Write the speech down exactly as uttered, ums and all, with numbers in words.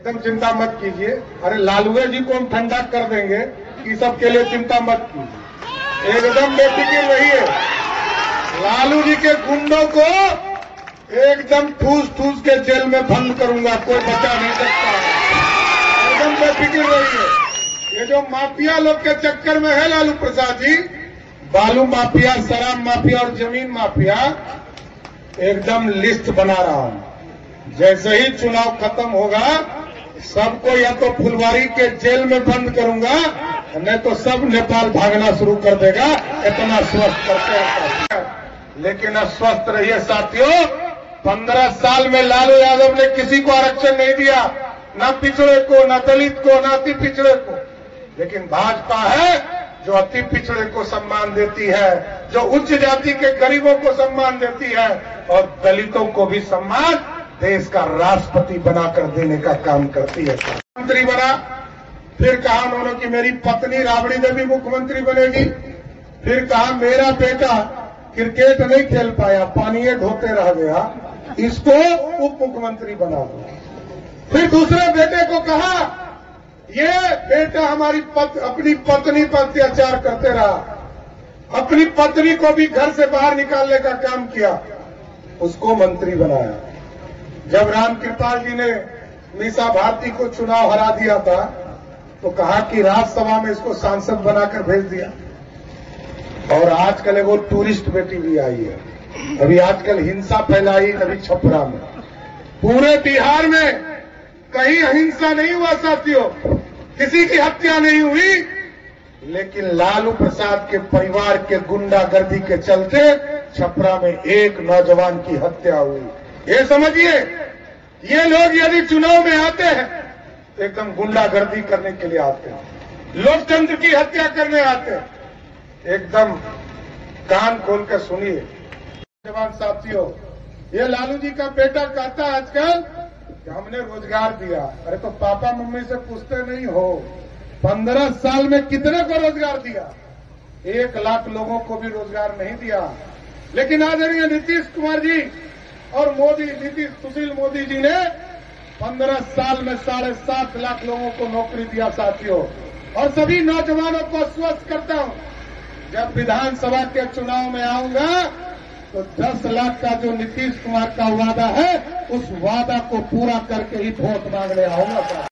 एकदम चिंता मत कीजिए। अरे लालूए जी को हम ठंडा कर देंगे, इस सब के लिए चिंता मत कीजिए, एकदम बेफिक्र रहिए। लालू जी के गुंडों को एकदम ठूस ठूस के जेल में बंद करूंगा, कोई बचा नहीं सकता। एकदम बेफिक्र रहिए। ये जो माफिया लोग के चक्कर में है लालू प्रसाद जी, बालू माफिया, शराब माफिया और जमीन माफिया, एकदम लिस्ट बना रहा हूं। जैसे ही चुनाव खत्म होगा सबको या तो फुलवारी के जेल में बंद करूंगा, नहीं तो सब नेपाल भागना शुरू कर देगा। इतना स्वस्थ करते हैं। लेकिन अब स्वस्थ रहिए साथियों, पंद्रह साल में लालू यादव ने किसी को आरक्षण नहीं दिया, न पिछड़े को, न दलित को, न अति पिछड़े को। लेकिन भाजपा है जो अति पिछड़े को सम्मान देती है, जो उच्च जाति के गरीबों को सम्मान देती है और दलितों को भी सम्मान देश का राष्ट्रपति बनाकर देने का काम करती है। मुख्यमंत्री बना, फिर कहा उन्होंने कि मेरी पत्नी राबड़ी देवी मुख्यमंत्री बनेगी, फिर कहा मेरा बेटा क्रिकेट नहीं खेल पाया, पानी ढोते रह गया, इसको उप मुख्यमंत्री बना दो। फिर दूसरे बेटे को कहा ये बेटा हमारी पत, अपनी पत्नी पर अत्याचार करते रहा, अपनी पत्नी को भी घर से बाहर निकालने का काम किया, उसको मंत्री बनाया। जब राम कृपाल जी ने मीसा भारती को चुनाव हरा दिया था तो कहा कि राज्यसभा में इसको सांसद बनाकर भेज दिया। और आजकल वो टूरिस्ट बेटी भी आई है। अभी आजकल हिंसा फैलाई, अभी छपरा में, पूरे बिहार में कहीं अहिंसा नहीं हुआ साथियों, किसी की हत्या नहीं हुई, लेकिन लालू प्रसाद के परिवार के गुंडागर्दी के चलते छपरा में एक नौजवान की हत्या हुई। ये समझिए, ये लोग यदि चुनाव में आते हैं तो एकदम गुंडागर्दी करने के लिए आते हैं, लोकतंत्र की हत्या करने आते हैं। एकदम कान खोल कर सुनिए जवान साथियों, ये लालू जी का बेटा कहता है आजकल कि हमने रोजगार दिया। अरे तो पापा मम्मी से पूछते नहीं हो, पंद्रह साल में कितने को रोजगार दिया? एक लाख लोगों को भी रोजगार नहीं दिया। लेकिन आदरणीय नीतीश कुमार जी और मोदी, नीतीश सुशील मोदी जी ने पंद्रह साल में साढ़े सात लाख लोगों को नौकरी दिया साथियों। और सभी नौजवानों को आश्वस्त करता हूं, जब विधानसभा के चुनाव में आऊंगा तो दस लाख का जो नीतीश कुमार का वादा है, उस वादा को पूरा करके ही वोट मांगने आऊंगा।